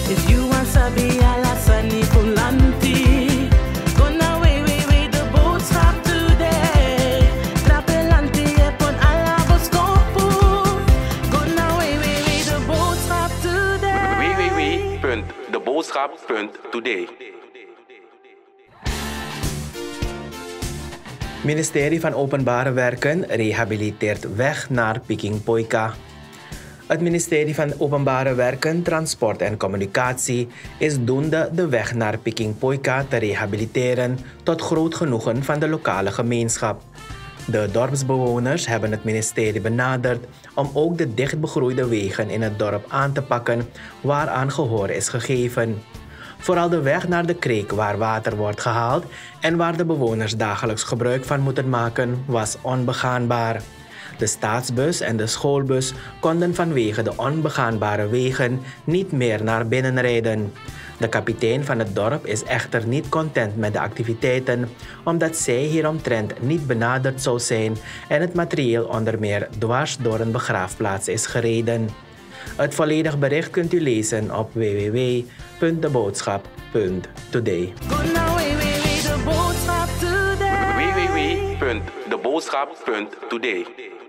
If you want sabi alasani pulanti, gonna way the boat stop today. Trapelanti epon alaboskopu, gonna way the boat stop today. www.deboodschap.today. Ministerie van Openbare Werken rehabiliteert weg naar Peking Poika. Het ministerie van Openbare Werken, Transport en Communicatie is doende de weg naar Peking Poika te rehabiliteren tot groot genoegen van de lokale gemeenschap. De dorpsbewoners hebben het ministerie benaderd om ook de dichtbegroeide wegen in het dorp aan te pakken waaraan gehoor is gegeven. Vooral de weg naar de kreek waar water wordt gehaald en waar de bewoners dagelijks gebruik van moeten maken was onbegaanbaar. De staatsbus en de schoolbus konden vanwege de onbegaanbare wegen niet meer naar binnen rijden. De kapitein van het dorp is echter niet content met de activiteiten, omdat zij hieromtrent niet benaderd zou zijn en het materieel onder meer dwars door een begraafplaats is gereden. Het volledig bericht kunt u lezen op www.deboodschap.today. www.deboodschap.today.